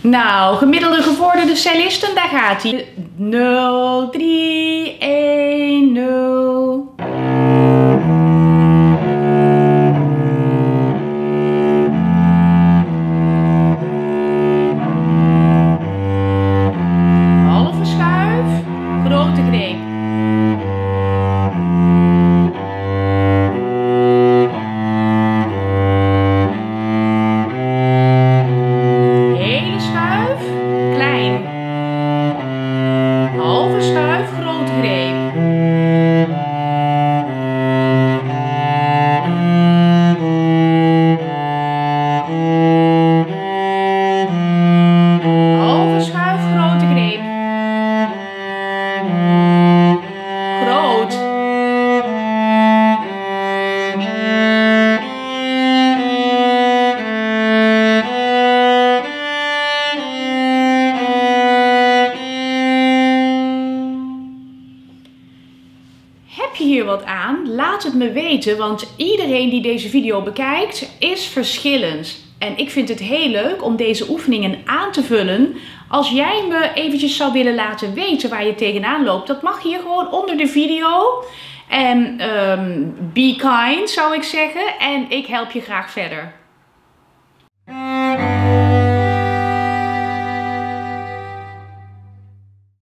Nou, gemiddelde gevorderde cellisten, daar gaat hij. 0, 3, 1, 0. Halve schuif, grote greep. Halve schuif, grote greep. Halve schuif, grote greep. Groot. Heb je hier wat aan? Laat het me weten, want iedereen die deze video bekijkt is verschillend. En ik vind het heel leuk om deze oefeningen aan te vullen. Als jij me eventjes zou willen laten weten waar je tegenaan loopt, dat mag hier gewoon onder de video. En be kind zou ik zeggen en ik help je graag verder.